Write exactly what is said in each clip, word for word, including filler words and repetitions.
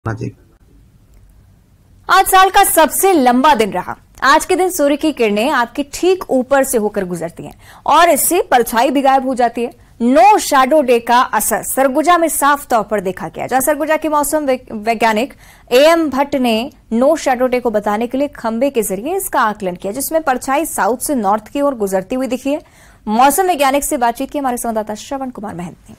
आज साल का सबसे लंबा दिन रहा। आज के दिन सूर्य की किरणें आपके ठीक ऊपर से होकर गुजरती हैं और इससे परछाई भी गायब हो जाती है। नो शैडो डे का असर सरगुजा में साफ तौर पर देखा गया, जहां सरगुजा के मौसम वैज्ञानिक एएम भट्ट ने नो शैडो डे को बताने के लिए खंबे के जरिए इसका आकलन किया, जिसमें परछाई साउथ से नॉर्थ की ओर गुजरती हुई दिखी है। मौसम वैज्ञानिक से बातचीत की हमारे संवाददाता श्रवण कुमार महंत ने।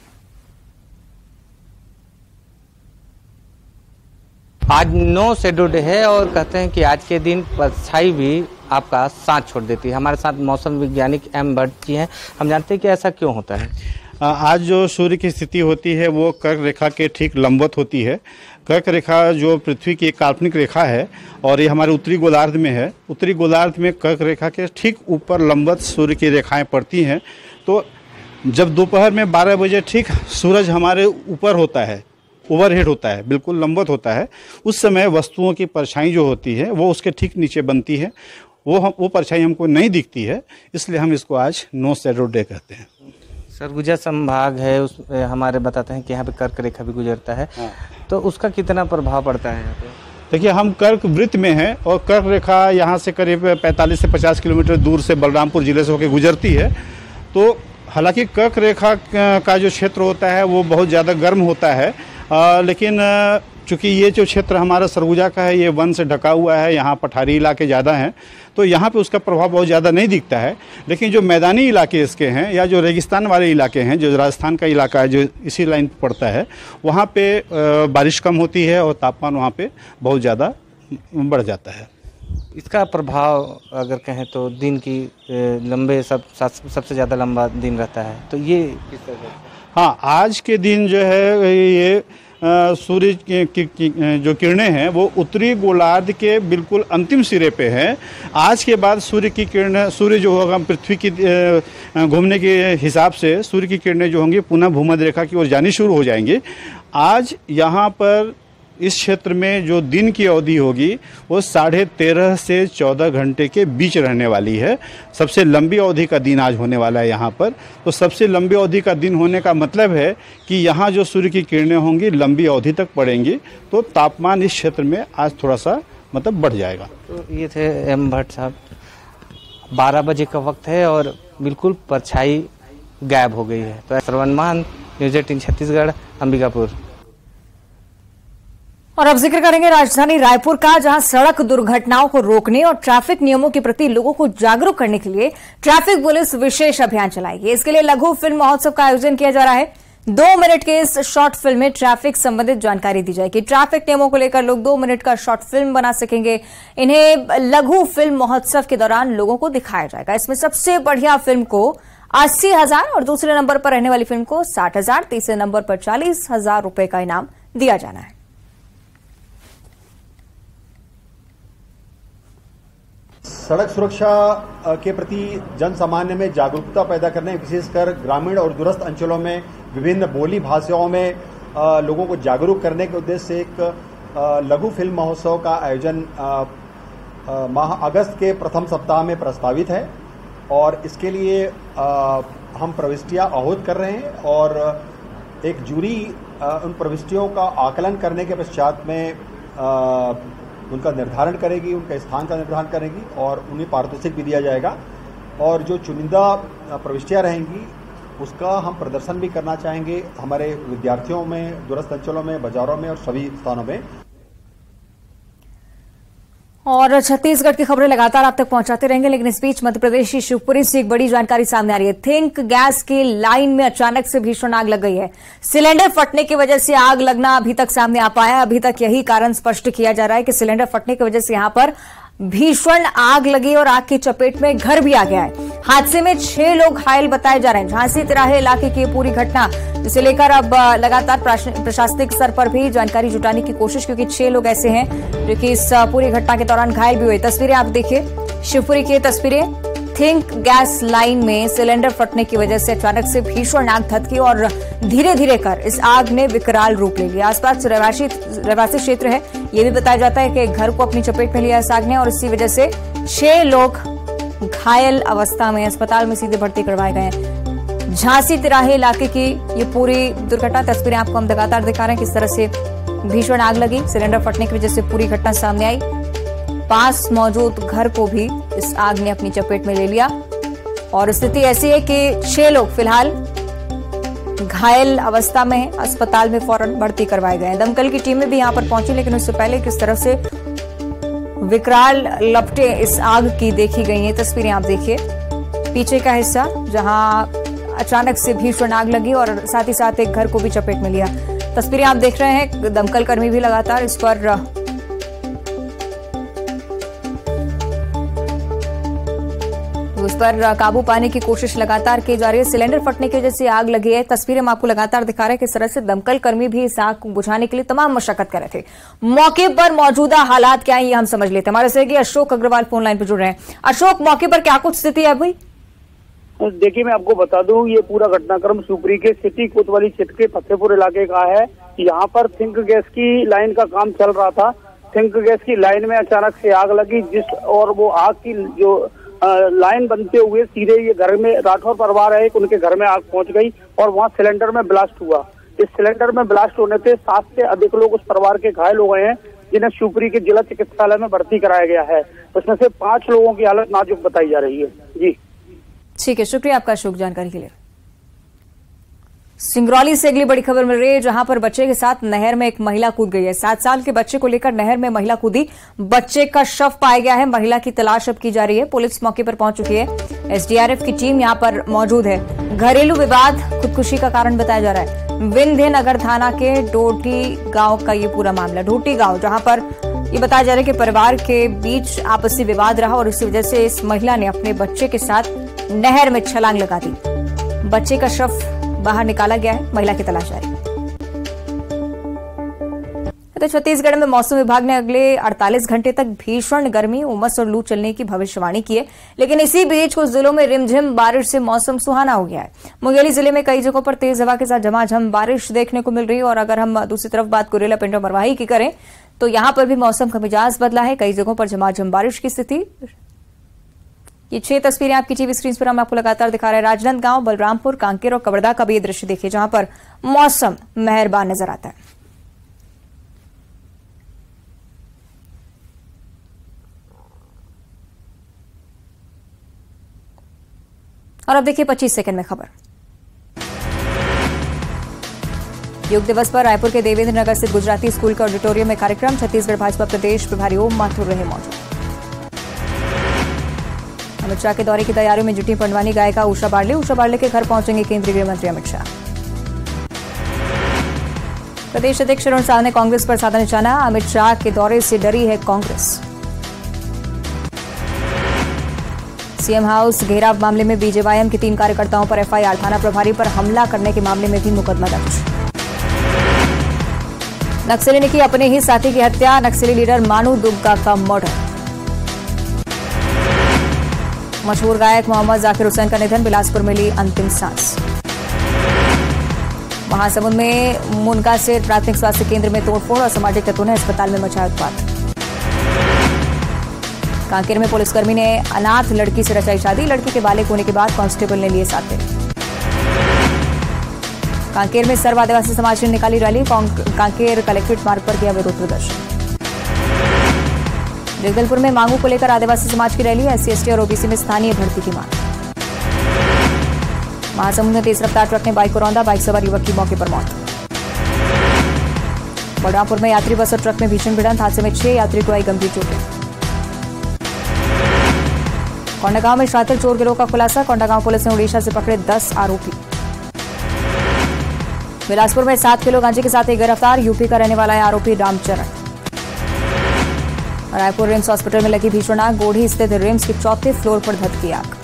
आज नो शैडो डे है और कहते हैं कि आज के दिन परछाई भी आपका साथ छोड़ देती है। हमारे साथ मौसम वैज्ञानिक एम भट्ट जी हैं। हम जानते हैं कि ऐसा क्यों होता है। आज जो सूर्य की स्थिति होती है वो कर्क रेखा के ठीक लंबवत होती है। कर्क रेखा जो पृथ्वी की एक काल्पनिक रेखा है और ये हमारे उत्तरी गोलार्ध में है। उत्तरी गोलार्ध में कर्क रेखा के ठीक ऊपर लंबवत सूर्य की रेखाएं पड़ती हैं। तो जब दोपहर में बारह बजे ठीक सूरज हमारे ऊपर होता है, ओवरहेड होता है, बिल्कुल लंबवत होता है, उस समय वस्तुओं की परछाई जो होती है वो उसके ठीक नीचे बनती है। वो हम वो परछाई हमको नहीं दिखती है, इसलिए हम इसको आज नो शैडो डे कहते हैं। सरगुजा संभाग है, उस हमारे बताते हैं कि यहाँ पे कर्क रेखा भी गुजरता है। हाँ। तो उसका कितना प्रभाव पड़ता है यहाँ पे? देखिए, हम कर्क वृत्त में हैं और कर्क रेखा यहाँ से करीब पैंतालीस से पचास किलोमीटर दूर से बलरामपुर जिले से होकर गुजरती है। तो हालांकि कर्क रेखा का जो क्षेत्र होता है वो बहुत ज़्यादा गर्म होता है, आ, लेकिन चूँकि ये जो क्षेत्र हमारा सरगुजा का है ये वन से ढका हुआ है, यहाँ पठारी इलाके ज़्यादा हैं, तो यहाँ पे उसका प्रभाव बहुत ज़्यादा नहीं दिखता है। लेकिन जो मैदानी इलाके इसके हैं या जो रेगिस्तान वाले इलाके हैं, जो राजस्थान का इलाका है जो इसी लाइन पर पड़ता है, वहाँ पे बारिश कम होती है और तापमान वहाँ पे बहुत ज़्यादा बढ़ जाता है। इसका प्रभाव अगर कहें तो दिन की लंबे सब सबसे ज़्यादा लंबा दिन रहता है, तो ये किस तरह से? हाँ, आज के दिन जो है ये सूर्य की, की, की जो किरणें हैं वो उत्तरी गोलार्ध के बिल्कुल अंतिम सिरे पे हैं। आज के बाद सूर्य की किरणें, सूर्य जो होगा पृथ्वी की घूमने के हिसाब से सूर्य की किरणें जो होंगी पुनः भूमध्य रेखा की ओर जानी शुरू हो जाएंगी। आज यहाँ पर इस क्षेत्र में जो दिन की अवधि होगी वो साढ़े तेरह से चौदह घंटे के बीच रहने वाली है। सबसे लंबी अवधि का दिन आज होने वाला है यहाँ पर। तो सबसे लंबी अवधि का दिन होने का मतलब है कि यहाँ जो सूर्य की किरणें होंगी लंबी अवधि तक पड़ेंगी, तो तापमान इस क्षेत्र में आज थोड़ा सा मतलब बढ़ जाएगा। तो ये थे एम भट्ट साहब। बारह बजे का वक्त है और बिल्कुल परछाई गायब हो गई है। तो श्रवण महंत, न्यूज़ एटीन छत्तीसगढ़, अंबिकापुर। और अब जिक्र करेंगे राजधानी रायपुर का, जहां सड़क दुर्घटनाओं को रोकने और ट्रैफिक नियमों के प्रति लोगों को जागरूक करने के लिए ट्रैफिक पुलिस विशेष अभियान चलाएगी। इसके लिए लघु फिल्म महोत्सव का आयोजन किया जा रहा है। दो मिनट के इस शॉर्ट फिल्म में ट्रैफिक संबंधित जानकारी दी जाएगी। ट्रैफिक नियमों को लेकर लोग दो मिनट का शॉर्ट फिल्म बना सकेंगे। इन्हें लघु फिल्म महोत्सव के दौरान लोगों को दिखाया जाएगा। इसमें सबसे बढ़िया फिल्म को अस्सी हजार और दूसरे नंबर पर रहने वाली फिल्म को साठ हजार, तीसरे नंबर पर चालीस हजार रुपए का इनाम दिया जाना है। सड़क सुरक्षा के प्रति जन सामान्य में जागरूकता पैदा करने, विशेषकर ग्रामीण और दूरस्थ अंचलों में विभिन्न बोली भाषाओं में लोगों को जागरूक करने के उद्देश्य से एक लघु फिल्म महोत्सव का आयोजन माह अगस्त के प्रथम सप्ताह में प्रस्तावित है। और इसके लिए हम प्रविष्टियां आहूत कर रहे हैं और एक जूरी उन प्रविष्टियों का आकलन करने के पश्चात में उनका निर्धारण करेगी, उनका स्थान का निर्धारण करेगी और उन्हें पारितोषिक भी दिया जाएगा। और जो चुनिंदा प्रविष्टियां रहेंगी उसका हम प्रदर्शन भी करना चाहेंगे हमारे विद्यार्थियों में, दूरस्थ अंचलों में, बाजारों में और सभी स्थानों में। और छत्तीसगढ़ की खबरें लगातार आप तक पहुंचाते रहेंगे, लेकिन इस बीच मध्य प्रदेश की शिवपुरी से एक बड़ी जानकारी सामने आ रही है। थिंक गैस की लाइन में अचानक से भीषण आग लग गई है। सिलेंडर फटने की वजह से आग लगना अभी तक सामने आ पाया है। अभी तक यही कारण स्पष्ट किया जा रहा है कि सिलेंडर फटने की वजह से यहां पर भीषण आग लगी और आग की चपेट में घर भी आ गया है। हादसे में छह लोग घायल बताए जा रहे हैं। झांसी तिराहे इलाके की पूरी घटना, जिसे लेकर अब लगातार प्रशासनिक स्तर पर भी जानकारी जुटाने की कोशिश, क्योंकि छह लोग ऐसे हैं जो कि इस पूरी घटना के दौरान घायल भी हुए। तस्वीरें आप देखिए, शिवपुरी की तस्वीरें। थिंक गैस लाइन में सिलेंडर फटने की वजह से अचानक से भीषण आग धधकी और धीरे धीरे कर इस आग ने विकराल रूप ले लिया। आसपास रहवासी रहवासी क्षेत्र है। ये भी बताया जाता है कि घर को अपनी चपेट में लिया इस आग ने और इसी वजह से छह लोग घायल अवस्था में अस्पताल में सीधे भर्ती करवाए गए हैं। झांसी तिराहे इलाके की ये पूरी दुर्घटना, तस्वीरें आपको हम लगातार दिखा रहे हैं किस तरह से भीषण आग लगी। सिलेंडर फटने की वजह से पूरी घटना सामने आई। पास मौजूद घर को भी इस आग ने अपनी चपेट में ले लिया और स्थिति ऐसी है कि छह लोग फिलहाल घायल अवस्था में हैं। अस्पताल में फौरन भर्ती करवाए गए हैं। दमकल की टीमें भी यहां पर पहुंची, लेकिन उससे पहले किस तरह से विकराल लपटें इस आग की देखी गई हैं। तस्वीरें आप देखिए, पीछे का हिस्सा जहां अचानक से भीषण आग लगी और साथ ही साथ एक घर को भी चपेट में लिया। तस्वीरें आप देख रहे हैं। दमकल कर्मी भी लगातार इस पर उस पर काबू पाने की कोशिश लगातार की जा रही है। सिलेंडर फटने की वजह से आग लगी है। तस्वीरें हम आपको लगातार दिखा रहे हैं किस तरह से दमकल कर्मी भी इस आग को बुझाने के लिए तमाम मशक्कत कर रहे थे। मौके पर मौजूदा हालात क्या है ये हम समझ लेते हैं। हमारे सहयोगी अशोक अग्रवाल फोन लाइन पर जुड़ रहे हैं। अशोक, मौके पर क्या कुछ स्थिति है अभी? देखिए, मैं आपको बता दूं, ये पूरा घटनाक्रम शिवपुरी के सिटी कोतवाली क्षेत्र के फतेहपुर इलाके का है। यहाँ पर थिंक गैस की लाइन का काम चल रहा था। थिंक गैस की लाइन में अचानक से आग लगी, जिस और वो आग की जो लाइन बनते हुए सीधे ये घर में राठौर परिवार है, उनके घर में आग पहुंच गई और वहां सिलेंडर में ब्लास्ट हुआ। इस सिलेंडर में ब्लास्ट होने से सात से अधिक लोग उस परिवार के घायल हो गए हैं, जिन्हें शिवपुरी के जिला चिकित्सालय में भर्ती कराया गया है। उसमें से पांच लोगों की हालत नाजुक बताई जा रही है। जी ठीक है, शुक्रिया आपका अशोक जानकारी के लिए। सिंगरौली से अगली बड़ी खबर मिल रही है, जहां पर बच्चे के साथ नहर में एक महिला कूद गई है। सात साल के बच्चे को लेकर नहर में महिला कूदी, बच्चे का शव पाया गया है। महिला की तलाश अब की जा रही है। पुलिस मौके पर पहुंच चुकी है। एसडीआरएफ की टीम यहां पर मौजूद है। घरेलू विवाद खुदकुशी का कारण बताया जा रहा है। विंध्य नगर थाना के डोटी गांव का ये पूरा मामला, डोटी गांव, जहां पर ये बताया जा रहा है कि परिवार के बीच आपसी विवाद रहा और इसी वजह से इस महिला ने अपने बच्चे के साथ नहर में छलांग लगा दी। बच्चे का शव बाहर निकाला गया है। महिला की तलाश जारी। तो छत्तीसगढ़ में मौसम विभाग ने अगले अड़तालीस घंटे तक भीषण गर्मी, उमस और लू चलने की भविष्यवाणी की है, लेकिन इसी बीच कुछ जिलों में रिमझिम बारिश से मौसम सुहाना हो गया है। मुंगेली जिले में कई जगहों पर तेज हवा के साथ झमाझम बारिश देखने को मिल रही है और अगर हम दूसरी तरफ बात कुरेला पिंडो मरवाही की करें तो यहां पर भी मौसम का मिजाज बदला है। कई जगहों पर झमाझम बारिश की स्थिति। ये छह तस्वीरें आपकी टीवी स्क्रीन पर हम आपको लगातार दिखा रहे हैं। राजनांदगांव, बलरामपुर, कांकेर और कवर्धा का भी ये दृश्य देखिए, जहां पर मौसम मेहरबान नजर आता है। और अब देखिए पच्चीस सेकंड में खबर। योग दिवस पर रायपुर के देवेंद्र नगर स्थित गुजराती स्कूल के ऑडिटोरियम में कार्यक्रम। छत्तीसगढ़ भाजपा प्रदेश प्रभारी ओम माथुर रहे मौजूद। अमित शाह के दौरे की तैयारियों में जुटी पंडवानी गायिका उषा बार्ले। उषा बार्ले के घर पहुंचेंगे केंद्रीय गृह मंत्री अमित शाह। प्रदेश अध्यक्ष अरुण साह ने कांग्रेस पर साधा निशाना। अमित शाह के दौरे से डरी है कांग्रेस। सीएम हाउस घेराव मामले में बीजेवाईएम के तीन कार्यकर्ताओं पर एफआईआर। थाना प्रभारी पर हमला करने के मामले में भी मुकदमा दर्ज। नक्सली ने की अपने ही साथी की हत्या। नक्सली लीडर मानू दुग्गा का मर्डर। मशहूर गायक मोहम्मद जाकिर हुसैन का निधन। बिलासपुर में ली अंतिम सांस। महासमुंद में मुनका से प्राथमिक स्वास्थ्य केंद्र में तोड़फोड़ और सामाजिक तत्वों ने अस्पताल में मचाया उत्पात। कांकेर में पुलिसकर्मी ने अनाथ लड़की से रचाई शादी। लड़की के बालिग होने के बाद कांस्टेबल ने लिए साथ। कांकेर में सर्व आदिवासी समाज ने निकाली रैली। कांकेर कलेक्ट्रेट मार्ग पर किया विरोध प्रदर्शन। जगदलपुर में मांगों को लेकर आदिवासी समाज की रैली। एससी एसटी और ओबीसी में स्थानीय भर्ती की मांग। महासमुंद में तेज रफ्तार ट्रक ने बाइक को रौंदा। बाइक सवार युवक की मौके पर मौत। बलरामपुर में यात्री बस और ट्रक में भीषण भिड़ंत। हादसे में छह यात्री को आई गंभीर चोटें। कोंडागांव में शातिर चोर गिरोह का खुलासा। कोंडागांव पुलिस ने उड़ीसा से पकड़े दस आरोपी। बिलासपुर में सात किलो गांजे के साथ एक गिरफ्तार। यूपी का रहने वाला है आरोपी रामचरण। रायपुर रिम्स हॉस्पिटल में लगी भीषण आग। गोढ़ी स्थित रिम्स के चौथे फ्लोर पर धधकी आग।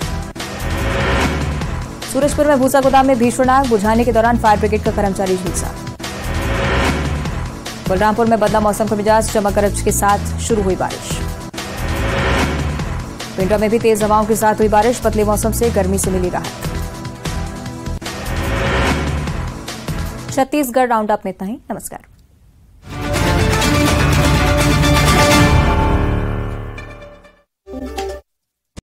सूरजपुर में भूसा गोदाम में भीषण आग। बुझाने के दौरान फायर ब्रिगेड का कर्मचारी झुलसा। बलरामपुर में बदला मौसम का मिजाज। चमक गरज के साथ शुरू हुई बारिश। पिंडवा में भी तेज हवाओं के साथ हुई बारिश। पतले मौसम से गर्मी से मिली राहत। छत्तीसगढ़ राउंड अप में इतना ही। नमस्कार।